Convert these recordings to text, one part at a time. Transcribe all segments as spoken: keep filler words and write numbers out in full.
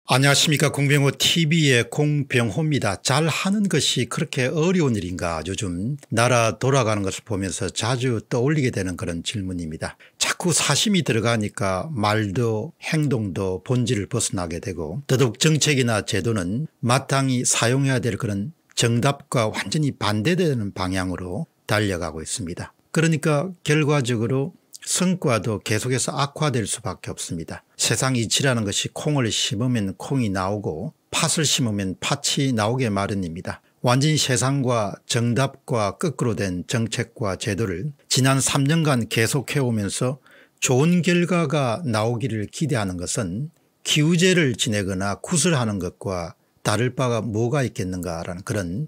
안녕하십니까. 공병호티비의 공병호입니다. 잘하는 것이 그렇게 어려운 일인가. 요즘 나라 돌아가는 것을 보면서 자주 떠올리게 되는 그런 질문입니다. 자꾸 사심이 들어가니까 말도 행동도 본질을 벗어나게 되고, 더더욱 정책이나 제도는 마땅히 사용해야 될 그런 정답과 완전히 반대되는 방향으로 달려가고 있습니다. 그러니까 결과적으로 성과도 계속해서 악화될 수밖에 없습니다. 세상 이치라는 것이 콩을 심으면 콩이 나오고 팥을 심으면 팥이 나오게 마련입니다. 완전히 세상과 정답과 거꾸로 된 정책과 제도를 지난 삼 년간 계속해오면서 좋은 결과가 나오기를 기대하는 것은 기우제를 지내거나 구슬하는 것과 다를 바가 뭐가 있겠는가라는 그런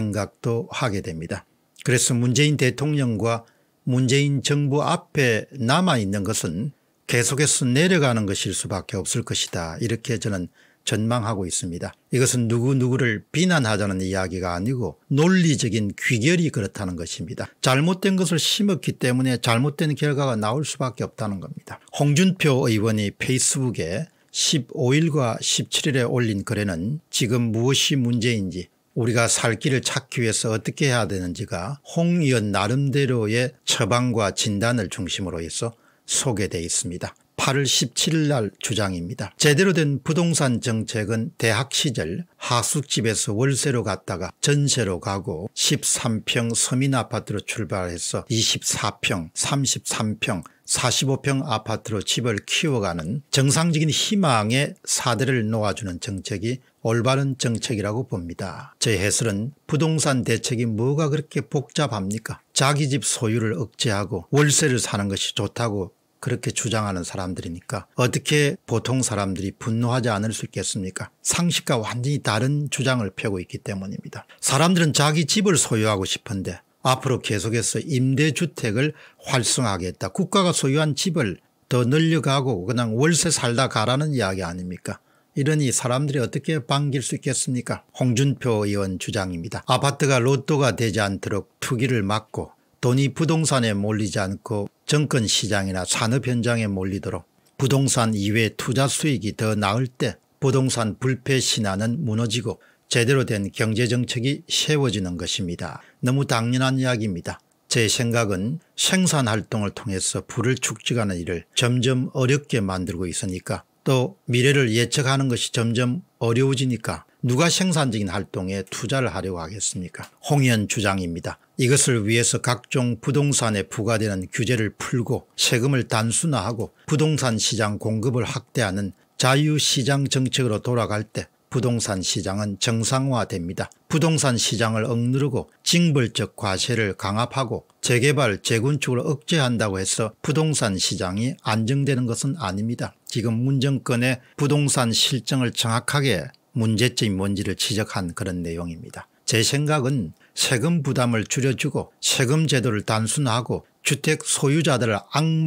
생각도 하게 됩니다. 그래서 문재인 대통령과 문재인 정부 앞에 남아있는 것은 계속해서 내려가는 것일 수밖에 없을 것이다, 이렇게 저는 전망하고 있습니다. 이것은 누구누구를 비난하자는 이야기가 아니고 논리적인 귀결이 그렇다는 것입니다. 잘못된 것을 심었기 때문에 잘못된 결과가 나올 수밖에 없다는 겁니다. 홍준표 의원이 페이스북에 십오 일과 십칠 일에 올린 글에는 지금 무엇이 문제인지, 우리가 살 길을 찾기 위해서 어떻게 해야 되는지가 홍 의원 나름대로의 처방과 진단을 중심으로 해서 소개되어 있습니다. 팔월 십칠일 날 주장입니다. 제대로 된 부동산 정책은 대학 시절 하숙집에서 월세로 갔다가 전세로 가고 십삼 평 서민아파트로 출발해서 이십사 평, 삼십삼 평, 사십오 평 아파트로 집을 키워가는 정상적인 희망의 사대를 놓아주는 정책이 올바른 정책이라고 봅니다. 제 해설은 부동산 대책이 뭐가 그렇게 복잡합니까? 자기 집 소유를 억제하고 월세를 사는 것이 좋다고 그렇게 주장하는 사람들이니까 어떻게 보통 사람들이 분노하지 않을 수 있겠습니까? 상식과 완전히 다른 주장을 펴고 있기 때문입니다. 사람들은 자기 집을 소유하고 싶은데 앞으로 계속해서 임대주택을 활성화하겠다, 국가가 소유한 집을 더 늘려가고 그냥 월세 살다 가라는 이야기 아닙니까? 이러니 사람들이 어떻게 반길 수 있겠습니까? 홍준표 의원 주장입니다. 아파트가 로또가 되지 않도록 투기를 막고 돈이 부동산에 몰리지 않고 정권 시장이나 산업 현장에 몰리도록 부동산 이외 투자 수익이 더 나을 때 부동산 불패 신화는 무너지고 제대로 된 경제정책이 세워지는 것입니다. 너무 당연한 이야기입니다. 제 생각은 생산활동을 통해서 부를 축적하는 일을 점점 어렵게 만들고 있으니까, 또 미래를 예측하는 것이 점점 어려워지니까 누가 생산적인 활동에 투자를 하려고 하겠습니까? 홍 의원 주장입니다. 이것을 위해서 각종 부동산에 부과되는 규제를 풀고 세금을 단순화하고 부동산 시장 공급을 확대하는 자유시장 정책으로 돌아갈 때 부동산 시장은 정상화됩니다. 부동산 시장을 억누르고 징벌적 과세를 강압하고 재개발 재건축을 억제한다고 해서 부동산 시장이 안정되는 것은 아닙니다. 지금 문정권의 부동산 실정을 정확하게 문제점이 뭔지를 지적한 그런 내용입니다. 제 생각은 세금 부담을 줄여주고 세금 제도를 단순화하고 주택 소유자들을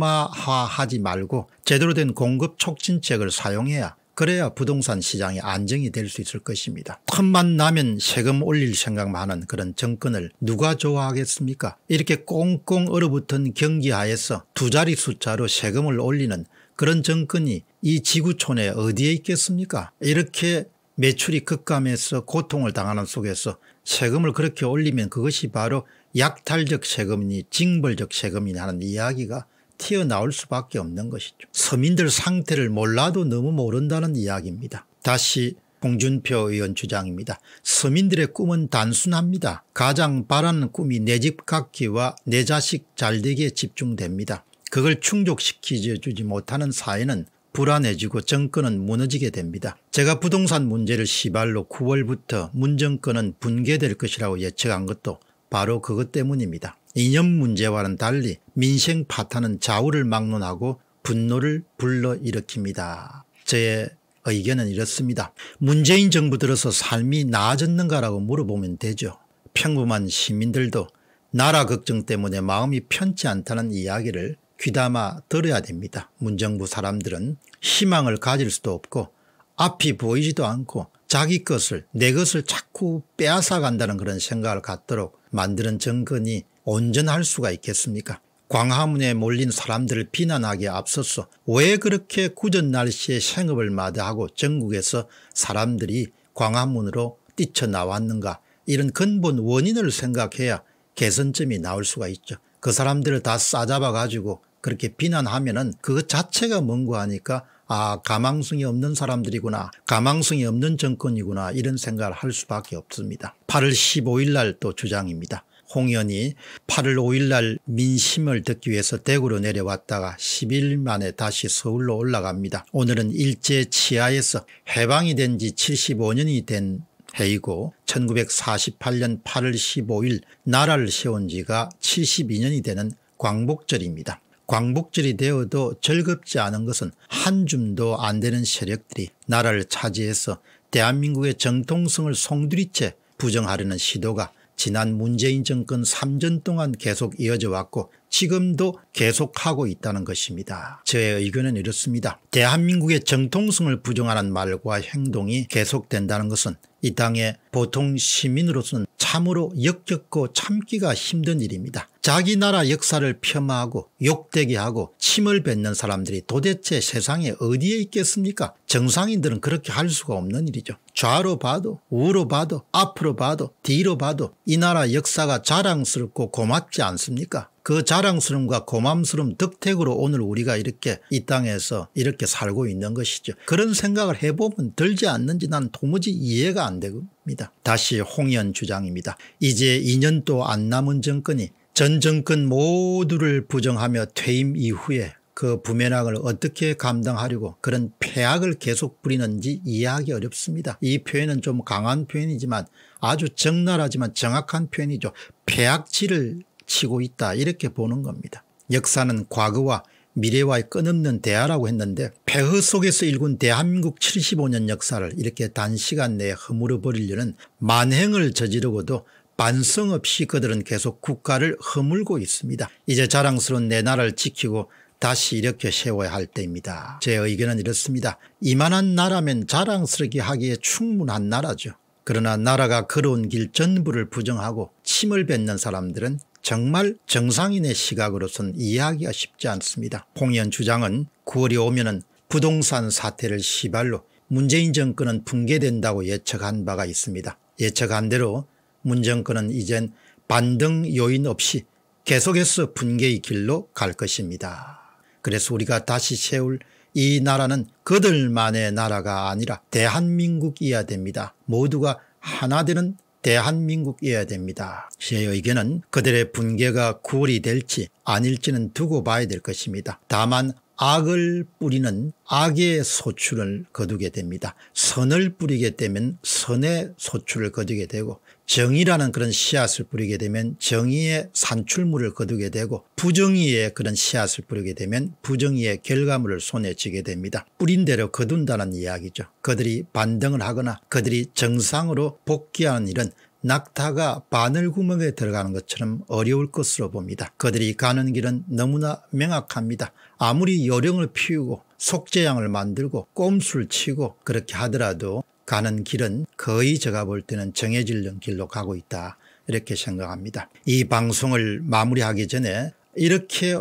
악마화하지 말고 제대로 된 공급 촉진책을 사용해야, 그래야 부동산 시장이 안정이 될 수 있을 것입니다. 틈만 나면 세금 올릴 생각만 하는 그런 정권을 누가 좋아하겠습니까? 이렇게 꽁꽁 얼어붙은 경기하에서 두 자리 숫자로 세금을 올리는 그런 정권이 이 지구촌에 어디에 있겠습니까? 이렇게 매출이 급감해서 고통을 당하는 속에서 세금을 그렇게 올리면 그것이 바로 약탈적 세금이니 징벌적 세금이니 하는 이야기가 튀어나올 수밖에 없는 것이죠. 서민들 상태를 몰라도 너무 모른다는 이야기입니다. 다시 홍준표 의원 주장입니다. 서민들의 꿈은 단순합니다. 가장 바라는 꿈이 내 집 갖기와 내 자식 잘되기에 집중됩니다. 그걸 충족시키지 주지 못하는 사회는 불안해지고 정권은 무너지게 됩니다. 제가 부동산 문제를 시발로 구월부터 문정권은 붕괴될 것이라고 예측한 것도 바로 그것 때문입니다. 이념 문제와는 달리 민생 파탄은 좌우를 막론하고 분노를 불러일으킵니다. 제 의견은 이렇습니다. 문재인 정부 들어서 삶이 나아졌는가라고 물어보면 되죠. 평범한 시민들도 나라 걱정 때문에 마음이 편치 않다는 이야기를 귀담아 들어야 됩니다. 문정부 사람들은 희망을 가질 수도 없고 앞이 보이지도 않고 자기 것을, 내 것을 자꾸 빼앗아 간다는 그런 생각을 갖도록 만드는 정권이 온전할 수가 있겠습니까? 광화문에 몰린 사람들을 비난하기에 앞서서 왜 그렇게 궂은 날씨에 생업을 마다하고 전국에서 사람들이 광화문으로 뛰쳐나왔는가, 이런 근본 원인을 생각해야 개선점이 나올 수가 있죠. 그 사람들을 다 싸잡아 가지고 그렇게 비난하면은 그 자체가 뭔고 하니까 아, 가망성이 없는 사람들이구나, 가망성이 없는 정권이구나, 이런 생각을 할 수밖에 없습니다. 팔월 십오일 날 또 주장입니다. 홍 의원이 팔월 오일 날 민심을 듣기 위해서 대구로 내려왔다가 십 일 만에 다시 서울로 올라갑니다. 오늘은 일제 치하에서 해방이 된 지 칠십오 년이 된 해이고 천구백사십팔 년 팔월 십오일 나라를 세운 지가 칠십이 년이 되는 광복절입니다. 광복절이 되어도 즐겁지 않은 것은 한 줌도 안 되는 세력들이 나라를 차지해서 대한민국의 정통성을 송두리째 부정하려는 시도가 지난 문재인 정권 삼 년 동안 계속 이어져 왔고 지금도 계속하고 있다는 것입니다. 저의 의견은 이렇습니다. 대한민국의 정통성을 부정하는 말과 행동이 계속된다는 것은 이 땅의 보통 시민으로서는 참으로 역겹고 참기가 힘든 일입니다. 자기 나라 역사를 폄하하고 욕되게 하고 침을 뱉는 사람들이 도대체 세상에 어디에 있겠습니까? 정상인들은 그렇게 할 수가 없는 일이죠. 좌로 봐도 우로 봐도 앞으로 봐도 뒤로 봐도 이 나라 역사가 자랑스럽고 고맙지 않습니까? 그 자랑스러움과 고맘스러움 덕택으로 오늘 우리가 이렇게 이 땅에서 이렇게 살고 있는 것이죠. 그런 생각을 해보면 들지 않는지 난 도무지 이해가 안 됩니다. 다시 홍 의원 주장입니다. 이제 이 년도 안 남은 정권이 전 정권 모두를 부정하며 퇴임 이후에 그 부메랑을 어떻게 감당하려고 그런 폐악을 계속 부리는지 이해하기 어렵습니다. 이 표현은 좀 강한 표현이지만 아주 적나라하지만 정확한 표현이죠. 폐악질을 치고 있다, 이렇게 보는 겁니다. 역사는 과거와 미래와의 끊없는 대화라고 했는데 폐허 속에서 일군 대한민국 칠십오 년 역사를 이렇게 단시간 내에 허물어 버리려는 만행을 저지르고도 반성 없이 그들은 계속 국가를 허물고 있습니다. 이제 자랑스러운 내 나라를 지키고 다시 이렇게 세워야 할 때입니다. 제 의견은 이렇습니다. 이만한 나라면 자랑스럽게 하기에 충분한 나라죠. 그러나 나라가 걸어온 길 전부를 부정하고 침을 뱉는 사람들은 정말 정상인의 시각으로선 이해하기가 쉽지 않습니다. 홍 의원 주장은 구월이 오면은 부동산 사태를 시발로 문재인 정권은 붕괴된다고 예측한 바가 있습니다. 예측한 대로 문 정권은 이젠 반등 요인 없이 계속해서 붕괴의 길로 갈 것입니다. 그래서 우리가 다시 세울 이 나라는 그들만의 나라가 아니라 대한민국이어야 됩니다. 모두가 하나 되는 대한민국이어야 됩니다. 제 의견은 그들의 붕괴가 구월이 될지 아닐지는 두고 봐야 될 것입니다. 다만 악을 뿌리는 악의 소출을 거두게 됩니다. 선을 뿌리게 되면 선의 소출을 거두게 되고 정의라는 그런 씨앗을 뿌리게 되면 정의의 산출물을 거두게 되고 부정의의 그런 씨앗을 뿌리게 되면 부정의의 결과물을 손에 쥐게 됩니다. 뿌린 대로 거둔다는 이야기죠. 그들이 반등을 하거나 그들이 정상으로 복귀하는 일은 낙타가 바늘구멍에 들어가는 것처럼 어려울 것으로 봅니다. 그들이 가는 길은 너무나 명확합니다. 아무리 요령을 피우고 속죄양을 만들고 꼼수를 치고 그렇게 하더라도 가는 길은 거의 제가 볼 때는 정해질 길로 가고 있다, 이렇게 생각합니다. 이 방송을 마무리하기 전에 이렇게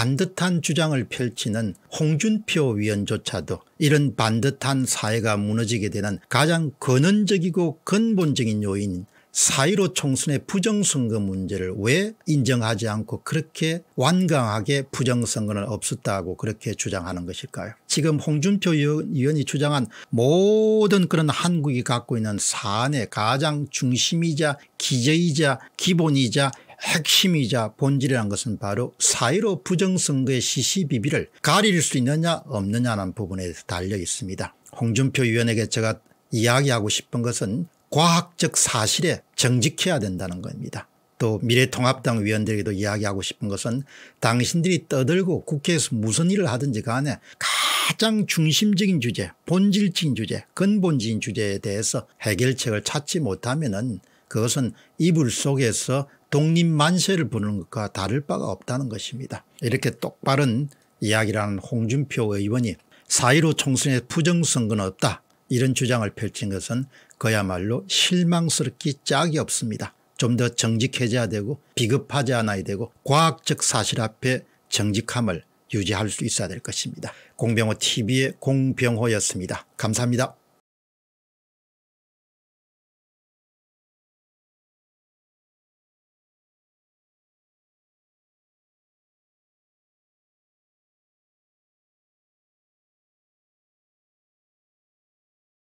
반듯한 주장을 펼치는 홍준표 위원조차도 이런 반듯한 사회가 무너지게 되는 가장 근원적이고 근본적인 요인 사일오 총선의 부정선거 문제를 왜 인정하지 않고 그렇게 완강하게 부정선거는 없었다고 그렇게 주장하는 것일까요? 지금 홍준표 의원이 주장한 모든 그런 한국이 갖고 있는 사안의 가장 중심이자 기저이자 기본이자 핵심이자 본질이라는 것은 바로 사일오 부정선거의 시시비비를 가릴 수 있느냐 없느냐는 부분에 달려 있습니다. 홍준표 의원에게 제가 이야기하고 싶은 것은 과학적 사실에 정직해야 된다는 겁니다. 또 미래통합당 위원들에게도 이야기하고 싶은 것은 당신들이 떠들고 국회에서 무슨 일을 하든지 간에 가장 중심적인 주제, 본질적인 주제, 근본적인 주제에 대해서 해결책을 찾지 못하면은 그것은 이불 속에서 독립만세를 부르는 것과 다를 바가 없다는 것입니다. 이렇게 똑바른 이야기를 하는 홍준표 의원이 사일오 총선에 부정선거는 없다, 이런 주장을 펼친 것은 그야말로 실망스럽기 짝이 없습니다. 좀 더 정직해져야 되고 비겁하지 않아야 되고 과학적 사실 앞에 정직함을 유지할 수 있어야 될 것입니다. 공병호 티비의 공병호였습니다. 감사합니다.